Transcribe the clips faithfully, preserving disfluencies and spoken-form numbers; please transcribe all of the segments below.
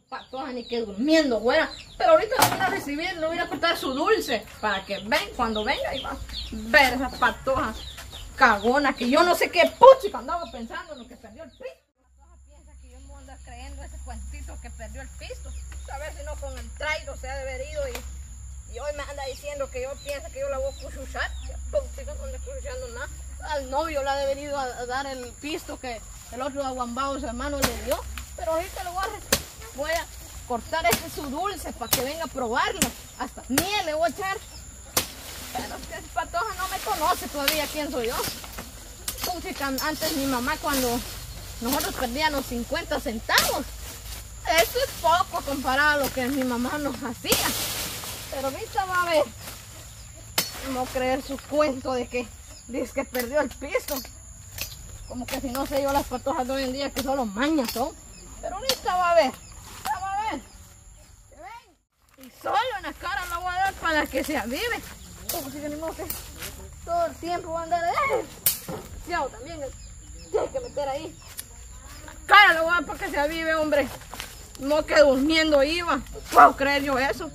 Patoja ni que durmiendo, güera. Pero ahorita lo voy a recibir, le voy a cortar su dulce. Para que ven, cuando venga y va a ver esa patoja cagona. Que yo no sé qué puchica andaba pensando en lo que perdió el pisto. Patoja piensa que yo me voy a andar creyendo ese cuentito que perdió el pisto. A ver si no con el trairo se ha de haber ido y, y hoy me anda diciendo que yo pienso que yo la voy a cuchuchar. Puchica no anda cuchuchando nada. Al novio le ha de haber ido a, a dar el pisto que el otro aguambao, su hermano, le dio. Pero ahorita le voy a, voy a cortar este su dulce para que venga a probarlo. Hasta miel le voy a echar. Pero es que Patoja no me conoce todavía quién soy yo. Puchica, antes mi mamá cuando nosotros perdíamos cincuenta centavos. Eso es poco comparado a lo que mi mamá nos hacía. Pero ahorita va a ver. No creer su cuento de que dice que perdió el piso. Como que si no sé yo las patojas de hoy en día que solo mañas son. Pero ahorita va a ver. Ya va a ver. ¿Se ven? Y solo en la cara la voy a dar para que se avive. Como si que ni modo que todo el tiempo va a andar. ¡Eh! Yo también hay que meter ahí. La cara la voy a dar para que se avive, hombre. No que durmiendo iba. No puedo creer yo eso.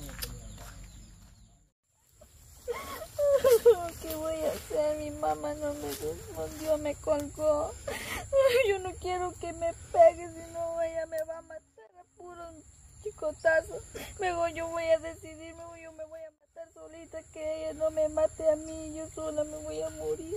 ¿Qué voy a hacer? Mi mamá no me respondió, me colgó. Yo no quiero que me pegue, si no ella me va a matar a puros chicotazos. Luego yo voy a decidirme, yo me voy a matar solita, que ella no me mate a mí, yo sola me voy a morir.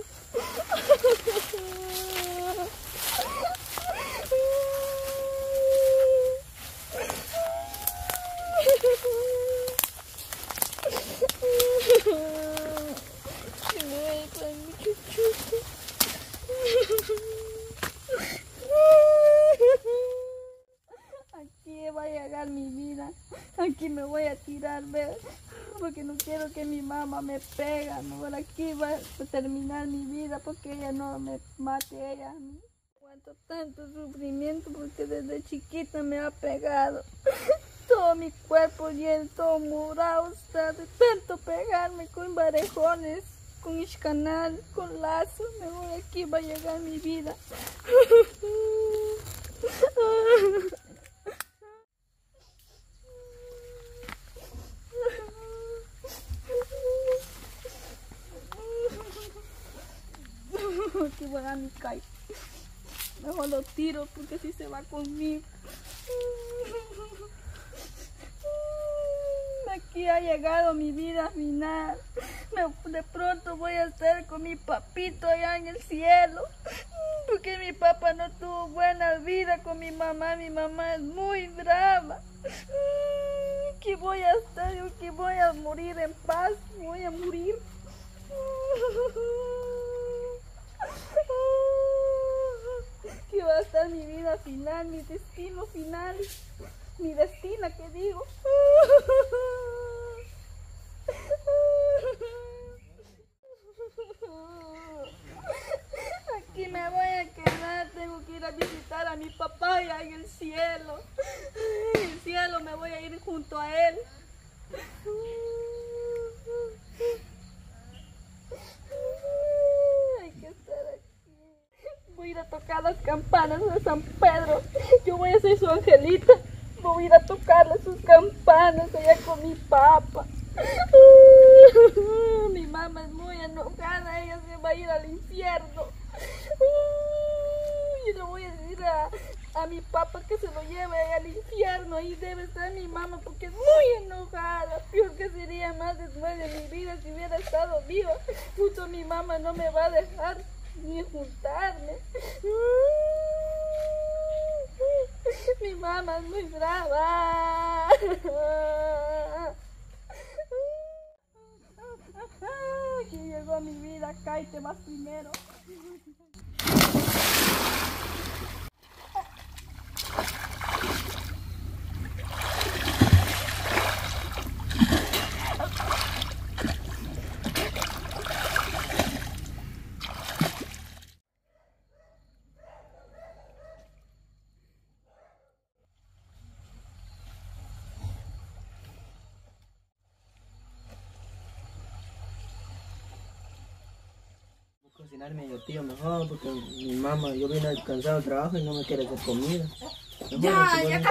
Aquí va a llegar mi vida, aquí me voy a tirar, ¿ves? Porque no quiero que mi mamá me pega, no, por aquí va a terminar mi vida porque ella no me mate ella a mí. Aguanto tanto sufrimiento porque desde chiquita me ha pegado. Todo mi cuerpo lleno, todo morado está de tanto pegarme con varejones, con iscanal, con lazos. Me voy aquí, va a llegar mi vida. Aquí voy a mi calle. Mejor lo tiro porque así se va conmigo. Aquí ha llegado mi vida final. Me, de pronto voy a estar con mi papito allá en el cielo. Porque mi papá no tuvo buena vida con mi mamá. Mi mamá es muy brava. Aquí voy a estar, yo aquí voy a morir en paz. Voy a morir. Aquí va a estar mi vida final, mi destino final. Mi destino, ¿qué digo? Aquí me voy a quedar, tengo que ir a visitar a mi papá allá en el cielo. En el cielo me voy a ir junto a él. Hay que estar aquí. Voy a ir a tocar las campanas de San Pedro. Yo voy a ser su angelita. Voy a ir a tocarle sus campanas allá con mi papá. Uh, mi mamá es muy enojada, ella se va a ir al infierno. Uh, yo le voy a decir a, a mi papá que se lo lleve al infierno. Ahí debe estar mi mamá porque es muy enojada. Peor que sería más después de mi vida si hubiera estado viva. Justo mi mamá no me va a dejar ni juntarme. Mi mamá es muy brava. Aquí llegó mi vida, cállate más primero. Cocinar medio tío mejor porque mi mamá, yo vine cansado del trabajo y no me quiere hacer comida. Ya, ya casi se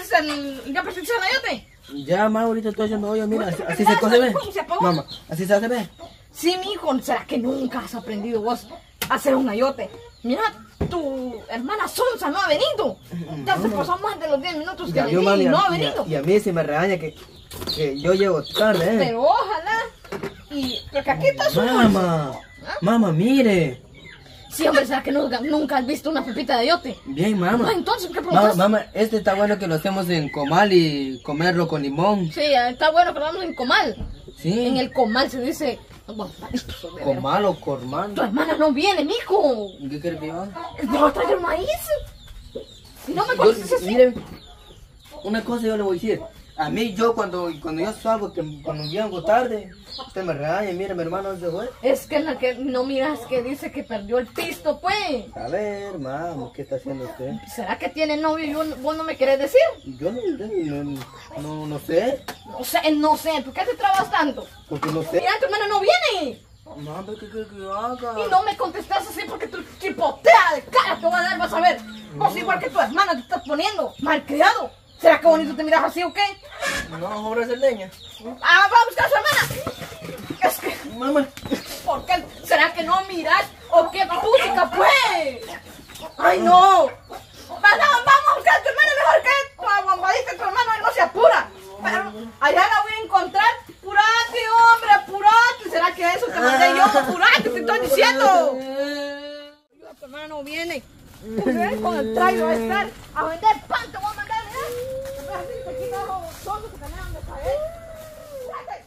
el... ¿Ya pusiste el ayote? Ya, ma, ahorita estoy haciendo hoyo, mira, así, así Ya, se cose, ve. ¿cómo se apagó? Mamá, así se hace, ve. Sí, mijo, ¿será que nunca has aprendido vos a hacer un ayote? Mira, tu hermana Sonsa no ha venido. Ya se pasó más de los diez minutos que Ya le vio, di mami, y no a- ha y, venido. a, y a mí se me regaña que, que yo llego tarde, eh. Pero ojalá. Y, porque aquí está su Mamá, mamá, mire. Sí, hombre, ¿será que nunca, nunca has visto una pepita de ayote? Bien, mamá. No, entonces, ¿qué Mamá, preguntas? mamá, este está bueno que lo hacemos en comal y comerlo con limón. Sí, está bueno que lo hagamos en comal. Sí. En el comal se dice... Bueno, esto es de veras. Comal o cormal. Tu hermana no viene, mijo. ¿Qué quieres que yo haga? ¿Me va a traer maíz? Si no me Yo- conoces así. mire, una cosa yo le voy a decir. A mí, yo cuando, cuando yo salgo, que cuando llego tarde, usted me regaña, mire, mi hermano se fue. Es que la que no miras que dice que perdió el pisto, pues. A ver, mamá, ¿qué está haciendo usted? ¿Será que tiene novio y yo- vos no me querés decir? Yo no, no, no, no sé, No sé, no sé. ¿Por qué te trabas tanto? porque no sé. Mira, tu hermana no viene. Mamá, ¿qué quieres que yo haga? Y no me contestas así porque tu chipotea de cara te va a dar, vas a ver. Vos igual que tu hermana te estás poniendo malcriado. ¿Será que bonito te miras así o qué? No, ahora es leña. Ah, va a buscar a su hermana. Es que, Mamá. ¿por qué? ¿Será que no miras o qué puchica, pues? ¡Ay, no! Va, no, vamos a buscar a tu hermana mejor que tu aguambadita, tu hermana no se apura. Pero allá la voy a encontrar. ¡Apurate, hombre, apurate! ¿Será que eso te mandé yo? ¡Apurate, te estoy diciendo! Tu hermana no viene. Pues con el trailer va a estar a vender pan, te voy a mandar, ¿eh? A ver si te quitas los tontos que tenían de caer. ¡Apurate!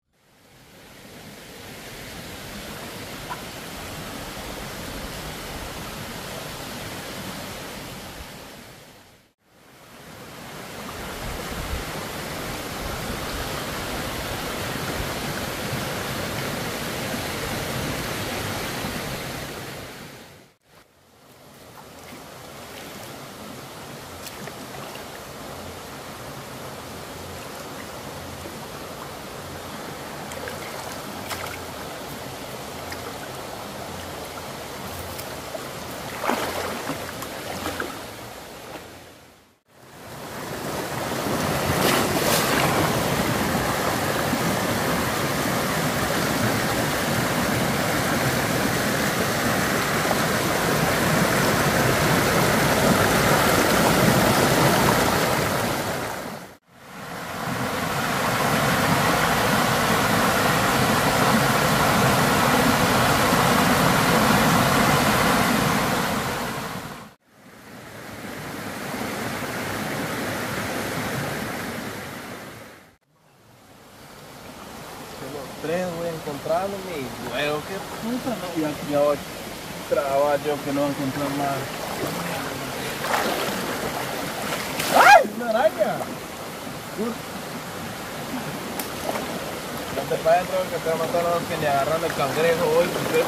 Tres voy encontrándome y luego qué puta, ¿no? Y aquí ahora trabajo que no voy a encontrar más. ¡Ay! ¡Una araña! Vete para adentro que te va a matar a los que le agarraron el cangrejo hoy. Porque...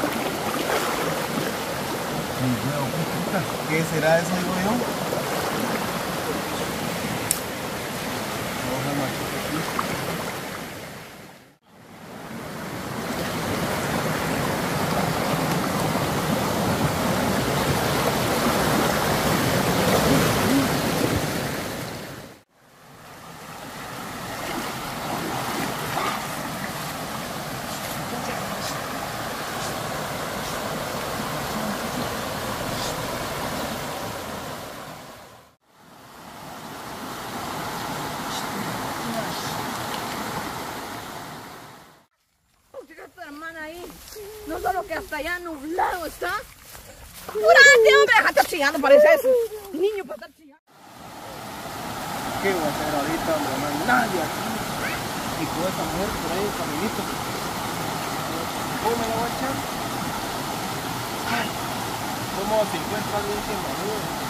¿Qué será eso, digo yo? Vamos a matar aquí. Tu hermana ahí, no solo que hasta allá nublado está. ¡Apurate, hombre! Deja de estar chillando, parece eso. Niño para estar chillando. ¿Qué voy a hacer ahorita, hombre? No hay nadie aquí. Y con esa mujer por ahí, caminito. ¿Cómo me la voy a echar? Ay, ¿cómo se encuentra alguien que me ayude?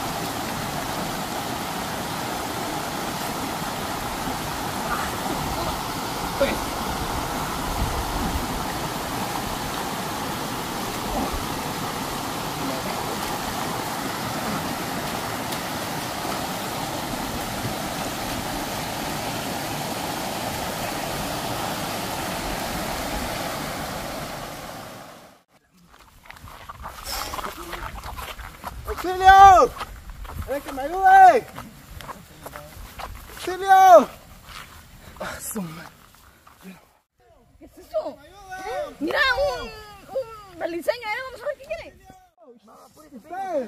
¡Auxilio! ¡Ven que me ayude! auxilio! Ah, su madre. ¿Qué es eso? Mira, un, un beliceño, ¿eh? Vamos a ver qué quiere. Usted.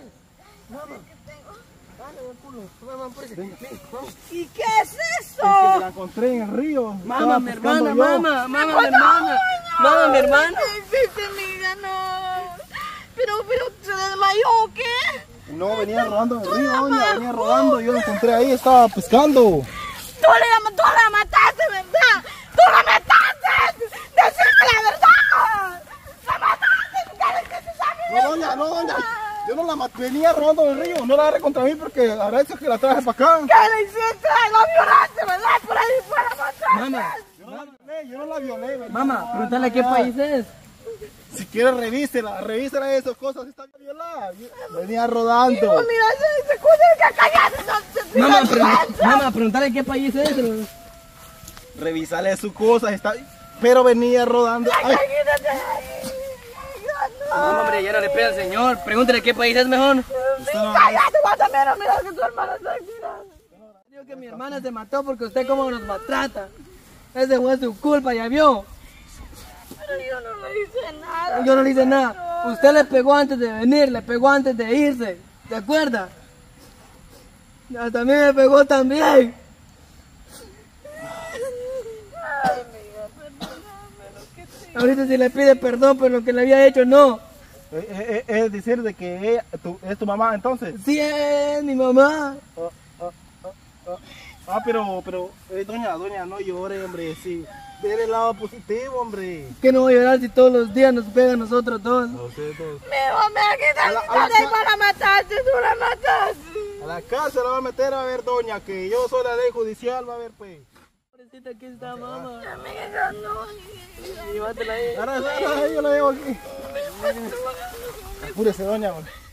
¿Y qué es Es que eso? me la encontré en el río. Mamá, Estaba mi pescando hermana, yo. mamá, mamá, mi hermana. Mamá, mi hermana. Este, amiga, no. Pero, pero, ¿se desmayó o qué? No, venía rodando en el río, doña, venía rodando. Yo lo encontré ahí, estaba pescando. Tú la, tú la mataste, ¿verdad? ¡Tú la mataste! ¡Decime la verdad! ¡La mataste! ¿Qué se sabe? No, doña, no, doña. Yo no la maté, venía rodando en el río. No la agarré contra mí porque agradezco que la traje para acá. ¿Qué le hiciste? ¡La violaste, verdad! Por ahí fue la mataste. Mamá, Yo no la violé, yo no la violé. ¿verdad? mamá, pregúntale qué país es. Si quiere revísela, revísela esas cosas, está violada. Yo venía rodando. Mira, se, se escucha que callaste. No, Mamá, pregun- mamá, pregúntale qué país es. Revísale sus cosas, está. Pero venía rodando. Ay, Quítate ahí. No, hombre, ya no le pega al señor. Pregúntale qué país es mejor. usted no- Cállate, guatamero. Mira que tu hermana está aquí. Digo que mi hermana se mató porque usted como nos maltrata. Ese fue su culpa, ya vio. Pero yo no le hice nada. Yo no le hice nada. Usted le pegó antes de venir, le pegó antes de irse. ¿Se acuerda? Hasta a mí me pegó también. Ahorita si le pide perdón por lo que le había hecho, no. Eh, eh, eh, Es decir, de que ella, tu- es tu mamá entonces. Sí es mi mamá. Ah, ah, ah, ah. Ah, pero, pero, eh, doña, doña, no llore, hombre, sí. Ve el lado positivo, hombre. Que no voy a llorar si todos los días nos pega a nosotros dos. A ustedes dos. Me va a quitar A la- mi a la madre ca- para matarte. Tú la mataste. A la cárcel la va a meter a ver, doña, que yo soy la ley judicial, va a ver, pues. Pobrecita, aquí está mamá. Amiga, no. Llévatela ahí. Ahora, ahora, yo la llevo aquí. Apúrese, doña, hombre.